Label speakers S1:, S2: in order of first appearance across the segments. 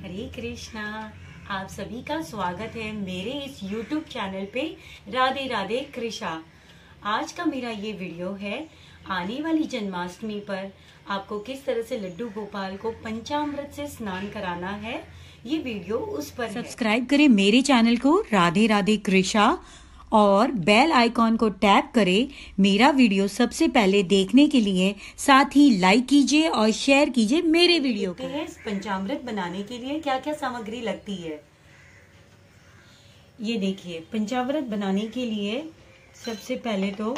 S1: हरे कृष्णा। आप सभी का स्वागत है मेरे इस YouTube चैनल पे राधे राधे कृष्णा। आज का मेरा ये वीडियो है आने वाली जन्माष्टमी पर आपको किस तरह से लड्डू गोपाल को पंचामृत से स्नान कराना है। ये वीडियो उस पर सब्सक्राइब करें मेरे चैनल को राधे राधे कृष्णा और बेल आइकॉन को टैप करें मेरा वीडियो सबसे पहले देखने के लिए। साथ ही लाइक कीजिए और शेयर कीजिए मेरे वीडियो को। पंचामृत बनाने के लिए क्या क्या सामग्री लगती है ये देखिए। पंचामृत बनाने के लिए सबसे पहले तो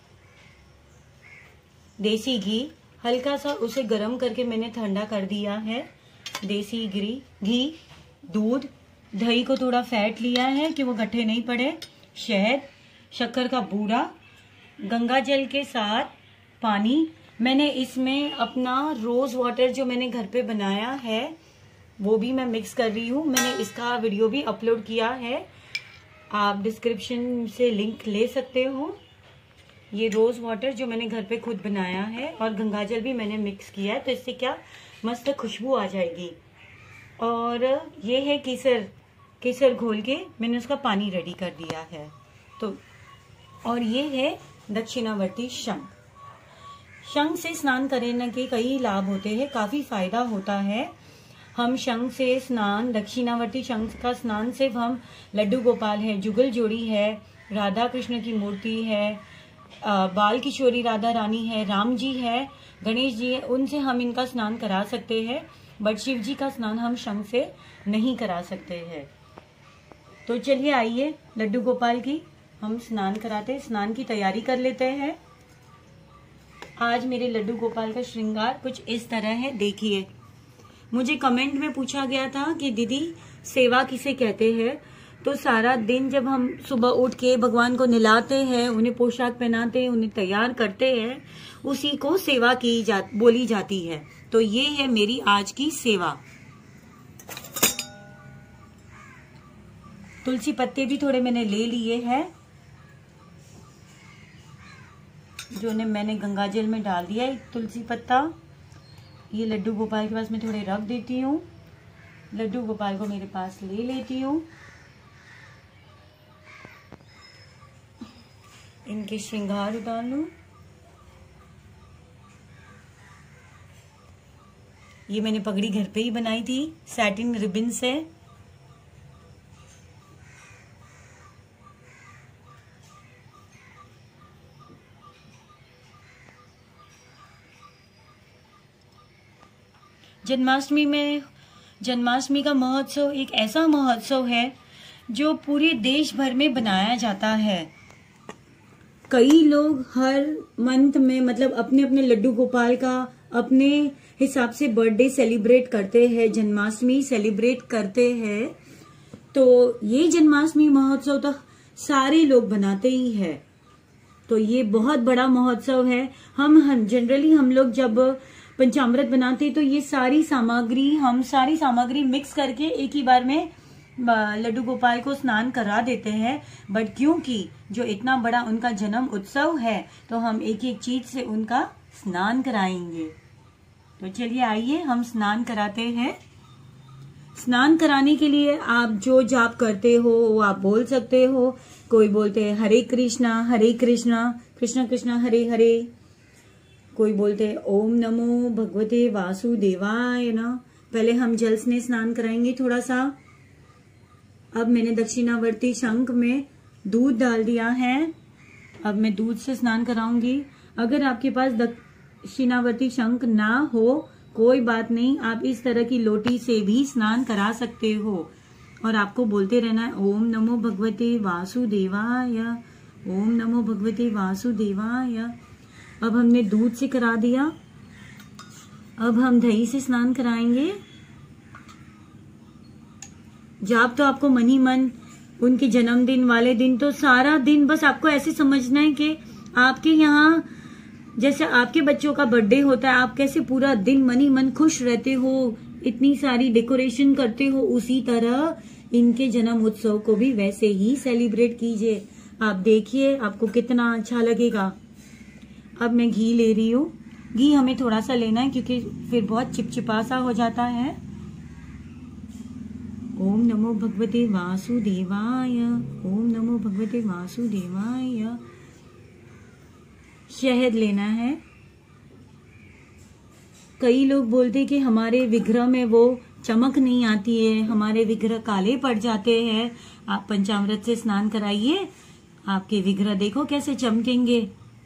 S1: देसी घी हल्का सा उसे गर्म करके मैंने ठंडा कर दिया है। देसी घी, दूध, दही को थोड़ा फैट लिया है कि वो गट्ठे नहीं पड़े, शहद, शक्कर का बूरा, गंगा जल के साथ पानी। मैंने इसमें अपना रोज वाटर जो मैंने घर पे बनाया है वो भी मैं मिक्स कर रही हूँ। मैंने इसका वीडियो भी अपलोड किया है, आप डिस्क्रिप्शन से लिंक ले सकते हो। ये रोज वाटर जो मैंने घर पे खुद बनाया है और गंगा जल भी मैंने मिक्स किया है, तो इससे क्या मस्त खुशबू आ जाएगी। और ये है केसर घोल के मैंने उसका पानी रेडी कर दिया है। तो और ये है दक्षिणावर्ती शंख से स्नान करने के कई लाभ होते हैं, काफी फायदा होता है। हम शंख से स्नान, दक्षिणावर्ती शंख का स्नान सिर्फ हम लड्डू गोपाल है, जुगल जोड़ी है, राधा कृष्ण की मूर्ति है, बाल किशोरी राधा रानी है, राम जी है, गणेश जी है, उनसे हम इनका स्नान करा सकते हैं। बट शिव जी का स्नान हम शंख से नहीं करा सकते हैं। तो चलिए आइए लड्डू गोपाल की हम स्नान की तैयारी कर लेते हैं। आज मेरे लड्डू गोपाल का श्रृंगार कुछ इस तरह है, देखिए। मुझे कमेंट में पूछा गया था कि दीदी सेवा किसे कहते हैं। तो सारा दिन जब हम सुबह उठ के भगवान को नहलाते हैं, उन्हें पोशाक पहनाते हैं, उन्हें तैयार करते हैं, उसी को सेवा बोली जाती है। तो ये है मेरी आज की सेवा। तुलसी पत्ते भी थोड़े मैंने ले लिए हैं, जो मैंने गंगा जल में डाल दिया है। तुलसी पत्ता ये लड्डू गोपाल के पास मैं थोड़े रख देती हूँ। लड्डू गोपाल को मेरे पास ले लेती हूँ। इनके श्रृंगार उतार लूं। ये मैंने पगड़ी घर पे ही बनाई थी सैटिन रिबन से। जन्माष्टमी का महोत्सव एक ऐसा महोत्सव है जो पूरे देश भर में बनाया जाता है। कई लोग हर मंथ में मतलब अपने अपने लड्डू गोपाल का अपने हिसाब से बर्थडे सेलिब्रेट करते हैं, जन्माष्टमी सेलिब्रेट करते हैं। तो ये जन्माष्टमी महोत्सव तो सारे लोग बनाते ही है। तो ये बहुत बड़ा महोत्सव है। हम जनरली हम लोग जब पंचामृत बनाते तो ये सारी सामग्री मिक्स करके एक ही बार में लड्डू गोपाल को स्नान करा देते हैं। बट क्योंकि जो इतना बड़ा उनका जन्म उत्सव है तो हम एक एक चीज से उनका स्नान कराएंगे। तो चलिए आइए हम स्नान कराते हैं। स्नान कराने के लिए आप जो जाप करते हो वो आप बोल सकते हो। कोई बोलते हैं हरे कृष्णा कृष्ण कृष्ण हरे हरे। कोई बोलते हैं ओम नमो भगवते वासुदेवाय ना। पहले हम जल से स्नान कराएंगे थोड़ा सा। अब मैंने दक्षिणावर्ती शंख में दूध डाल दिया है। अब मैं दूध से स्नान कराऊंगी। अगर आपके पास दक्षिणावर्ती शंख ना हो कोई बात नहीं, आप इस तरह की लोटी से भी स्नान करा सकते हो। और आपको बोलते रहना है ओम नमो भगवते वासुदेवाय, ओम नमो भगवते वासुदेवाय। अब हमने दूध से करा दिया। अब हम दही से स्नान कराएंगे। जाप तो आपको मन ही मन उनके जन्मदिन वाले दिन तो सारा दिन बस आपको ऐसे समझना है कि आपके यहाँ जैसे आपके बच्चों का बर्थडे होता है, आप कैसे पूरा दिन मन ही मन खुश रहते हो, इतनी सारी डेकोरेशन करते हो, उसी तरह इनके जन्म उत्सव को भी वैसे ही सेलिब्रेट कीजिए। आप देखिए आपको कितना अच्छा लगेगा। अब मैं घी ले रही हूँ। घी हमें थोड़ा सा लेना है क्योंकि फिर बहुत चिपचिपा सा हो जाता है। ओम नमो भगवते वासुदेवाय। ओम नमो भगवते वासुदेवाय। शहद लेना है। कई लोग बोलते कि हमारे विग्रह में वो चमक नहीं आती है, हमारे विग्रह काले पड़ जाते हैं। आप पंचामृत से स्नान कराइए, आपके विग्रह देखो कैसे चमकेंगे।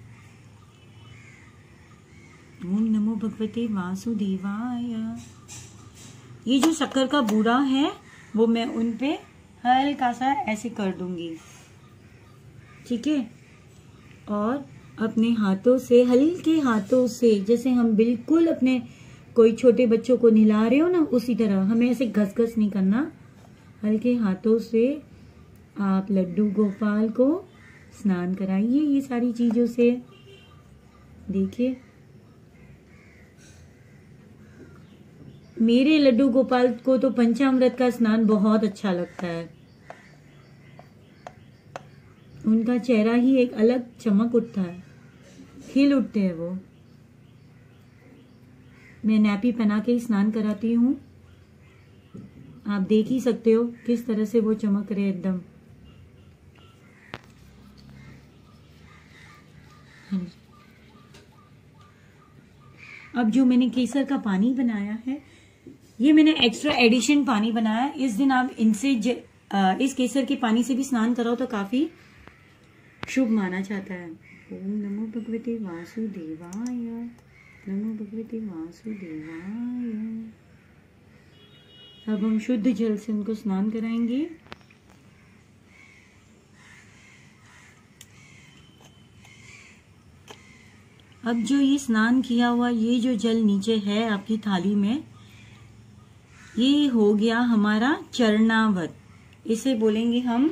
S1: ओम नमो भगवते वासुदेवाय। ये जो शक्कर का बूरा है वो मैं उन पे हल्का सा ऐसे कर दूंगी, ठीक है। और अपने हाथों से, हल्के हाथों से, जैसे हम बिल्कुल अपने कोई छोटे बच्चों को नहला रहे हो ना, उसी तरह हमें ऐसे घस घस नहीं करना। हल्के हाथों से आप लड्डू गोपाल को स्नान कराइए ये सारी चीजों से। देखिए मेरे लड्डू गोपाल को तो पंचामृत का स्नान बहुत अच्छा लगता है। उनका चेहरा ही एक अलग चमक उठता है, खिल उठते हैं वो। मैं नैपी पहना के ही स्नान कराती हूँ, आप देख ही सकते हो किस तरह से वो चमक रहे एकदम। अब जो मैंने केसर का पानी बनाया है, ये मैंने एक्स्ट्रा एडिशन पानी बनाया। इस दिन आप इनसे इस केसर के पानी से भी स्नान कराओ तो काफी शुभ माना जाता है। ओम नमो भगवते वासुदेवाय। नमो भगवते वासुदेवाय। अब हम शुद्ध जल से उनको स्नान कराएंगे। अब जो ये स्नान किया हुआ ये जो जल नीचे है आपकी थाली में, ये हो गया हमारा चरणावत। इसे बोलेंगे हम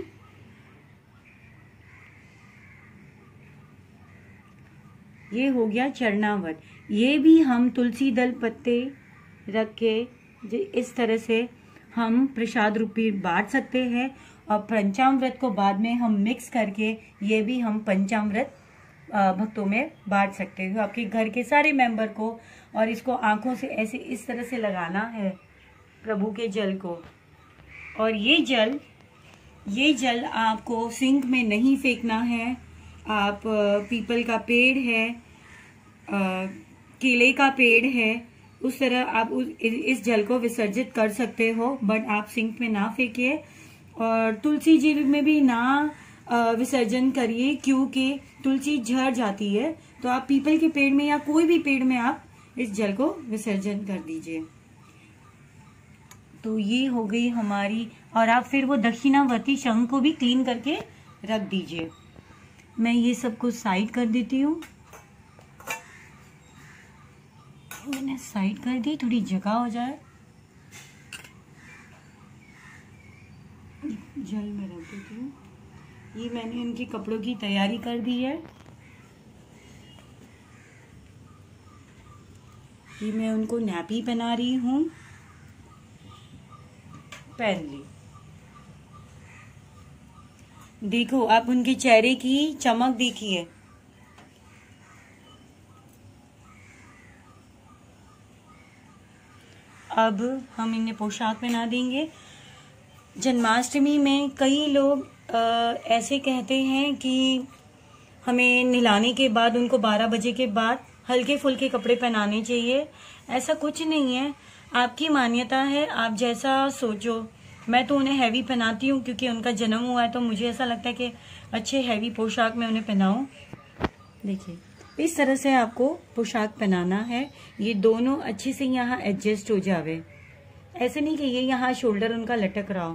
S1: ये हो गया चरणावत। ये भी हम तुलसी दल पत्ते रख के इस तरह से हम प्रसाद रूपी बांट सकते हैं। और पंचामृत को बाद में हम मिक्स करके ये भी हम पंचामृत भक्तों में बांट सकते हो, आपके घर के सारे मेंबर को। और इसको आंखों से ऐसे इस तरह से लगाना है प्रभु के जल को। और ये जल आपको सिंक में नहीं फेंकना है। आप पीपल का पेड़ है, केले का पेड़ है, उस तरह आप इस जल को विसर्जित कर सकते हो, बट आप सिंक में ना फेंकिए। और तुलसी जी में भी ना विसर्जन करिए, क्योंकि तुलसी झड़ जाती है। तो आप पीपल के पेड़ में या कोई भी पेड़ में आप इस जल को विसर्जन कर दीजिए। तो ये हो गई हमारी। और आप फिर वो दक्षिणावर्ती शंख को भी क्लीन करके रख दीजिए। मैं ये सब कुछ साइड कर देती हूँ। मैंने साइड कर दी, थोड़ी जगह हो जाए। जल में रख देती हूँ। ये मैंने उनके कपड़ों की तैयारी कर दी है। ये मैं उनको नैपी पहना रही हूँ, पहन ली। देखो आप उनके चेहरे की चमक देखिए। अब हम इन्हें पोशाक पहना देंगे। जन्माष्टमी में कई लोग ऐसे कहते हैं कि हमें नहलाने के बाद उनको 12 बजे के बाद हल्के फुल्के कपड़े पहनाने चाहिए। ऐसा कुछ नहीं है, आपकी मान्यता है, आप जैसा सोचो। मैं तो उन्हें हैवी पहनाती हूँ क्योंकि उनका जन्म हुआ है, तो मुझे ऐसा लगता है कि अच्छे हैवी पोशाक में उन्हें पहनाऊं। देखिए इस तरह से आपको पोशाक पहनाना है। ये दोनों अच्छे से यहाँ एडजस्ट हो जावे, ऐसे नहीं कि ये यहाँ शोल्डर उनका लटक रहा हो।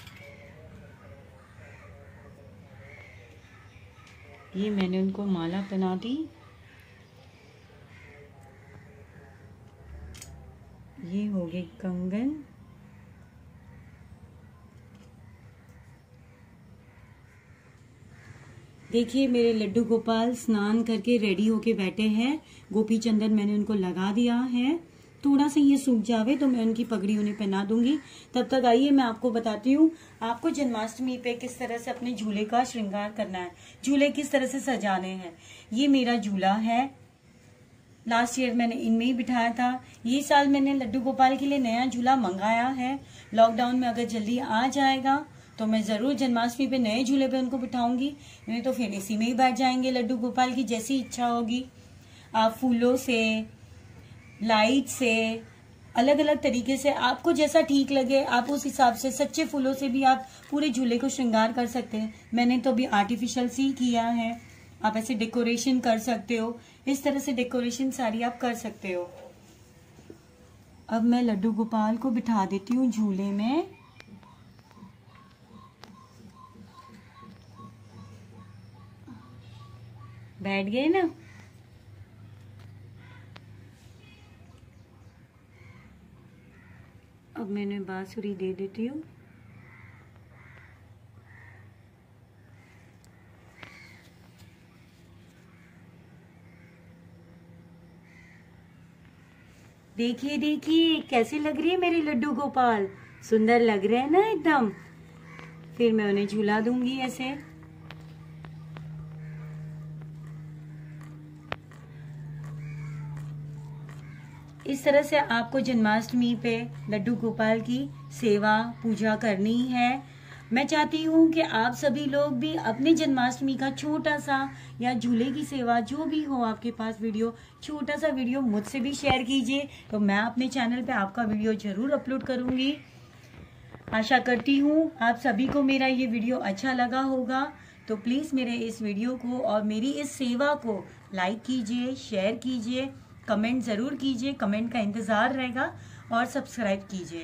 S1: ये मैंने उनको माला पहना दी। ये हो गए कंगन। देखिए मेरे लड्डू गोपाल स्नान करके रेडी होके बैठे हैं। गोपी चंदन मैंने उनको लगा दिया है। थोड़ा सा ये सूख जावे तो मैं उनकी पगड़ी उन्हें पहना दूंगी। तब तक आइए मैं आपको बताती हूँ आपको जन्माष्टमी पे किस तरह से अपने झूले का श्रृंगार करना है, झूले किस तरह से सजाने हैं। ये मेरा झूला है, लास्ट ईयर मैंने इनमें ही बिठाया था। ये साल मैंने लड्डू गोपाल के लिए नया झूला मंगाया है। लॉकडाउन में अगर जल्दी आ जाएगा तो मैं ज़रूर जन्माष्टमी पे नए झूले पे उनको बिठाऊंगी, नहीं तो फिर इसी में ही बैठ जाएंगे लड्डू गोपाल की जैसी इच्छा होगी। आप फूलों से, लाइट से, अलग अलग तरीके से आपको जैसा ठीक लगे आप उस हिसाब से, सच्चे फूलों से भी आप पूरे झूले को श्रृंगार कर सकते हैं। मैंने तो अभी आर्टिफिशियल सी किया है, आप ऐसे डेकोरेशन कर सकते हो, इस तरह से डेकोरेशन सारी आप कर सकते हो। अब मैं लड्डू गोपाल को बिठा देती हूँ झूले में। बैठ गए ना। अब मैंने बांसुरी दे देती हूँ। देखिए देखिए कैसे लग रही है मेरी लड्डू गोपाल, सुंदर लग रहे हैं ना एकदम। फिर मैं उन्हें झूला दूंगी ऐसे। इस तरह से आपको जन्माष्टमी पे लड्डू गोपाल की सेवा पूजा करनी है। मैं चाहती हूँ कि आप सभी लोग भी अपने जन्माष्टमी का छोटा सा या झूले की सेवा जो भी हो आपके पास वीडियो, छोटा सा वीडियो मुझसे भी शेयर कीजिए, तो मैं अपने चैनल पे आपका वीडियो जरूर अपलोड करूँगी। आशा करती हूँ आप सभी को मेरा ये वीडियो अच्छा लगा होगा, तो प्लीज़ मेरे इस वीडियो को और मेरी इस सेवा को लाइक कीजिए, शेयर कीजिए, कमेंट ज़रूर कीजिए, कमेंट का इंतज़ार रहेगा, और सब्सक्राइब कीजिए।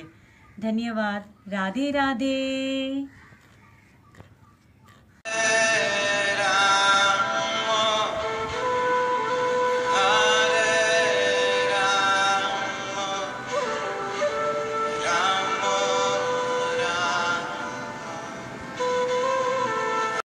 S1: धन्यवाद। राधे राधे।